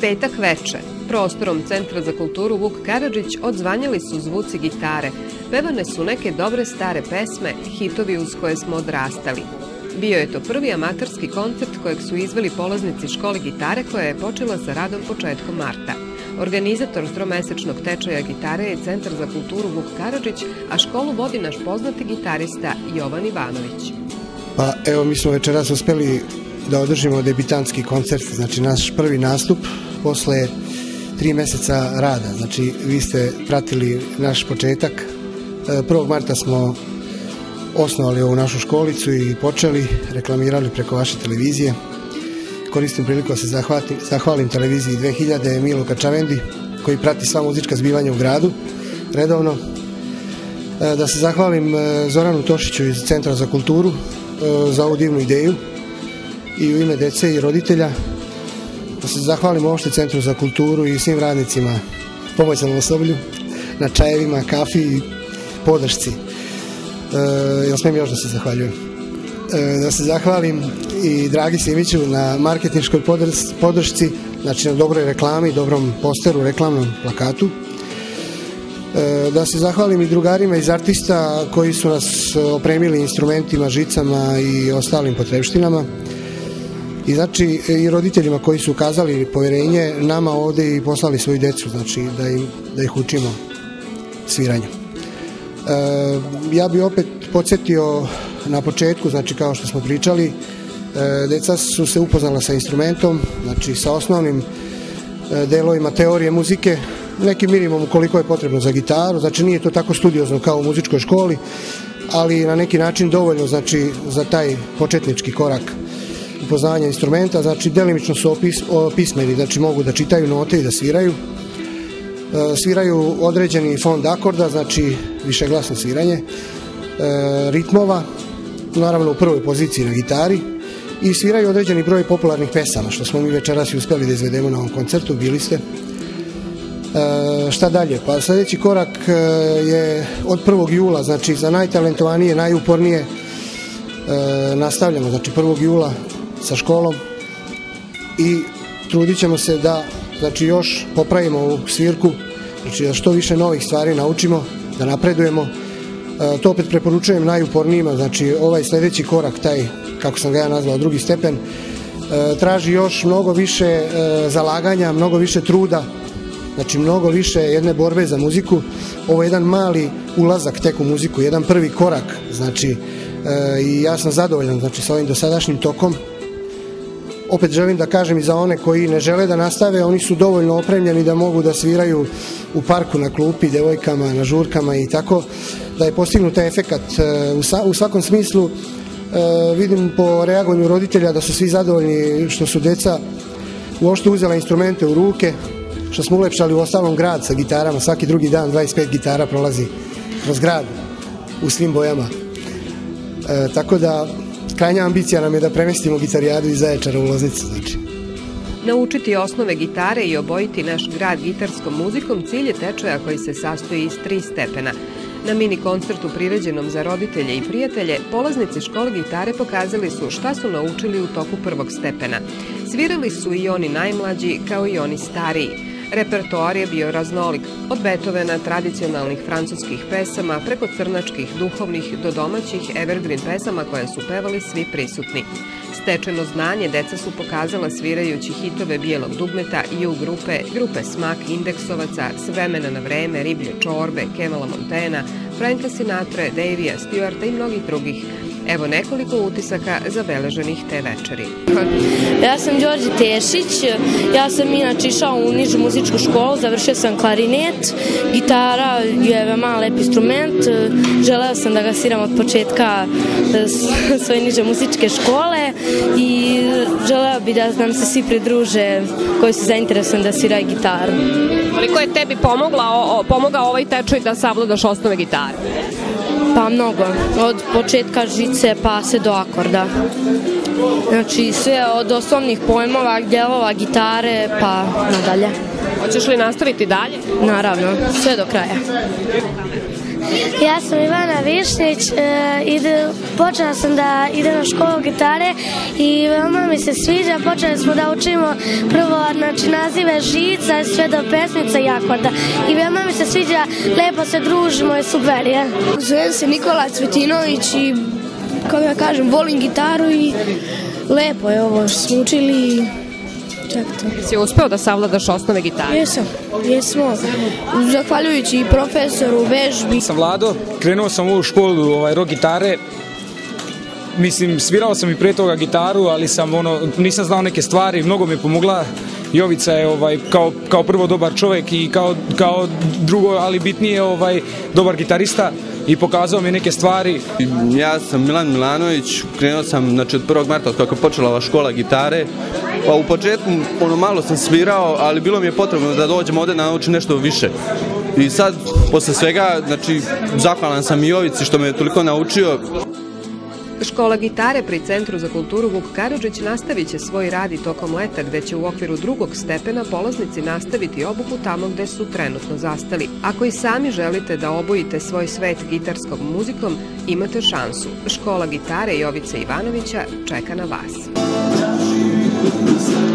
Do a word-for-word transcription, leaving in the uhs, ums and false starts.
Petak veče. Prostorom Centra za kulturu Vuk Karadžić odzvanjali su zvuci gitare. Pevane su neke dobre stare pesme, hitovi uz koje smo odrastali. Bio je to prvi amaterski koncert kojeg su izveli polaznici škole gitare koja je počela sa radom početkom marta. Organizator tromesečnog tečaja gitare je Centar za kulturu Vuk Karadžić, a školu vodi naš poznati gitarista Jovan Ivanović. Pa evo, mi smo večeras uspeli da održimo debitanski koncert, znači naš prvi nastup posle tri meseca rada. Znači vi ste pratili naš početak. prvog marta smo osnovali ovu našu školicu i počeli, reklamirali preko vaše televizije. Koristim priliku da se zahvalim, zahvalim televiziji dve hiljade, Milu Kačavendi, koji prati sva muzička zbivanja u gradu redovno. Da se zahvalim Zoranu Tošiću iz Centra za kulturu za ovu divnu ideju i u ime dece i roditelja. Da se zahvalim uopšte Centru za kulturu i svim radnicima, pomoćnom osoblju, na čajevima, kafi i podršci. E, jel smijem još da se zahvaljujem? E, da se zahvalim i Dragi Simiću na marketinškoj podršci, znači na dobroj reklami, dobrom posteru, reklamnom plakatu. E, da se zahvalim i drugarima iz Artista koji su nas opremili instrumentima, žicama i ostalim potrebštinama. I znači i roditeljima koji su ukazali poverenje nama ovde i poslali svoju decu, znači da, im, da ih učimo sviranju. E, ja bih opet podsjetio na početku, znači kao što smo pričali, e, deca su se upoznala sa instrumentom, znači sa osnovnim e, delovima teorije muzike, neki minimum koliko je potrebno za gitaru, znači nije to tako studiozno kao u muzičkoj školi, ali na neki način dovoljno, znači za taj početnički korak upoznavanja instrumenta. Znači delimično su opis, opismeni, znači mogu da čitaju note i da sviraju. E, sviraju određeni fond akorda, znači višeglasno sviranje, e, ritmova, naravno u prvoj poziciji na gitari, i sviraju određeni broj popularnih pesama, što smo mi večeras i uspeli da izvedemo na ovom koncertu, bili ste. E, šta dalje? Pa sljedeći korak je od prvog jula, znači za najtalentovanije, najupornije e, nastavljamo, znači prvog jula sa školom i trudit ćemo se da, znači, još popravimo ovu svirku, znači da što više novih stvari naučimo, da napredujemo. E, to opet preporučujem najupornijima, znači ovaj sljedeći korak, taj, kako sam ga ja nazvao, drugi stepen, e, traži još mnogo više e, zalaganja, mnogo više truda, znači mnogo više jedne borbe za muziku. Ovo je jedan mali ulazak tek u muziku, jedan prvi korak, znači e, i ja sam zadovoljan, znači, sa ovim dosadašnjim tokom. Opet želim da kažem i za one koji ne žele da nastave, oni su dovoljno opremljeni da mogu da sviraju u parku, na klupi, devojkama, na žurkama i tako, da je postignut taj efekat. U svakom smislu vidim po reagovanju roditelja da su svi zadovoljni što su deca uopšte uzela instrumente u ruke, što smo ulepšali u ostalom grad sa gitarama, svaki drugi dan dvadeset pet gitara prolazi kroz grad u svim bojama. E, tako da krajnja ambicija nam je da premestimo gitarijadu iz Zaječara u Loznicu. Znači. Naučiti osnove gitare i obojiti naš grad gitarskom muzikom cilj je tečaja koji se sastoji iz tri stepena. Na mini koncertu priređenom za roditelje i prijatelje, polaznici škole gitare pokazali su šta su naučili u toku prvog stepena. Svirali su i oni najmlađi kao i oni stariji. Repertoar je bio raznolik, od Beethovena, tradicionalnih francuskih pesama, preko crnačkih, duhovnih, do domaćih evergreen pesama koje su pevali svi prisutni. Stečeno znanje deca su pokazala svirajući hitove Bijelog dugmeta i u grupe, grupe Smak, Indeksovaca, S vremena na vreme, Riblje čorbe, Kemala Montana, Franka Sinatra, Davija Stewarta i mnogih drugih. Evo nekoliko utisaka zabeleženih te večeri. Ja sam Đorđe Tešić, ja sam inače išao u nižu muzičku školu, završio sam klarinet, gitara je veoma lep instrument, želeo sam da ga sviram od početka svoje niže muzičke škole i želeo bi da nam se svi pridruže koji su zainteresovani da sviraju gitaru. Koliko je tebi pomogao ovaj tečaj da savladaš osnove gitare? Pa mnogo, od početka žice pa sve do akorda. Znači sve od osnovnih pojmova, delova, gitare pa nadalje. Hoćeš li nastaviti dalje? Naravno, sve do kraja. Ja sam Ivana Višnjić, e, počela sam da idem na školu gitare i veoma mi se sviđa. Počeli smo da učimo prvo znači, nazive žica, sve do pesmica i akorda. I veoma mi se sviđa, lepo se družimo i super je. Zovem se Nikola Cvetinović i, kako ja kažem, volim gitaru i lepo je ovo što smo učili. Čekajte. Si uspeo da savladaš osnove gitare? Jesam, jesmo. Zahvaljujući i profesoru, vežbi. Sam Vlado, krenuo sam u školu ovaj, rock gitare. Mislim, svirao sam i pre toga gitaru, ali sam, ono, nisam znao neke stvari, mnogo mi je pomogla. Jovica je ovaj, kao, kao prvo dobar čovjek i kao, kao drugo, ali bitnije ovaj, dobar gitarista i pokazao mi neke stvari. Ja sam Milan Milanović, krenuo sam znači, od prvog marta kako je počela ova škola gitare. Pa u početku ono malo sam svirao, ali bilo mi je potrebno da dođem ovdje da naučim nešto više. I sad, posle svega, znači, zahvalan sam i Jovici što me je toliko naučio. Škola gitare pri Centru za kulturu Vuk Karadžić nastavit će svoj rad i tokom leta, gde će u okviru drugog stepena polaznici nastaviti obuku tamo gde su trenutno zastali. Ako i sami želite da obojite svoj svet gitarskom muzikom, imate šansu. Škola gitare Jovice Ivanovića čeka na vas.